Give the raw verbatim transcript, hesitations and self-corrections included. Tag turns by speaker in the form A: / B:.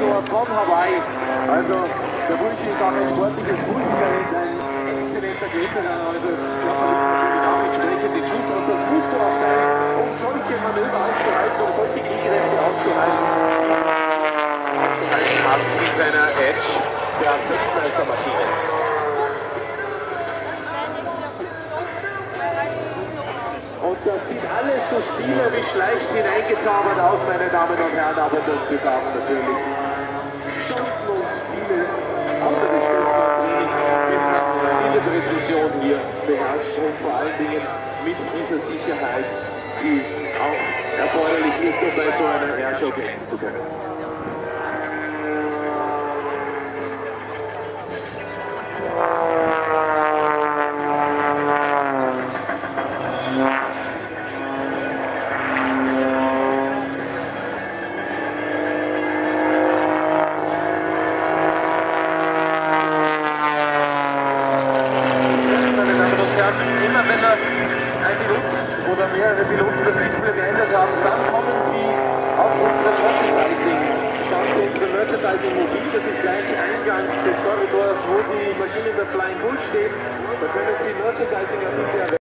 A: Offshore von Hawaii. Also der Bursche ist auch ein sportliches Multitalent, ein exzellenter Kletterer. Also körperlich natürlich auch entsprechend den Schuss. Und das musst du auch sein, um solche Manöver auszuhalten, um solche Kniekräfte auszuhalten. Auszuhalten hat in seiner Edge der Weltmeistermaschine. Und das sieht alles so spielerisch leicht hineingezaubert aus, meine Damen und Herren, aber das bedarf natürlich Stunden und viele andere Stunden Training, bis man diese Präzision hier beherrscht und vor allen Dingen mit dieser Sicherheit, die auch erforderlich ist, um bei so einer Airshow glänzen zu können. Immer wenn er ein Pilot oder mehrere Piloten das Display geändert haben, dann kommen sie auf unsere Merchandising-Stand, zu unserem Merchandising-Mobil. Das ist gleich eingangs des Korridors, wo die Maschinen der Flying Bull stehen. Da können Sie Merchandising-Artikel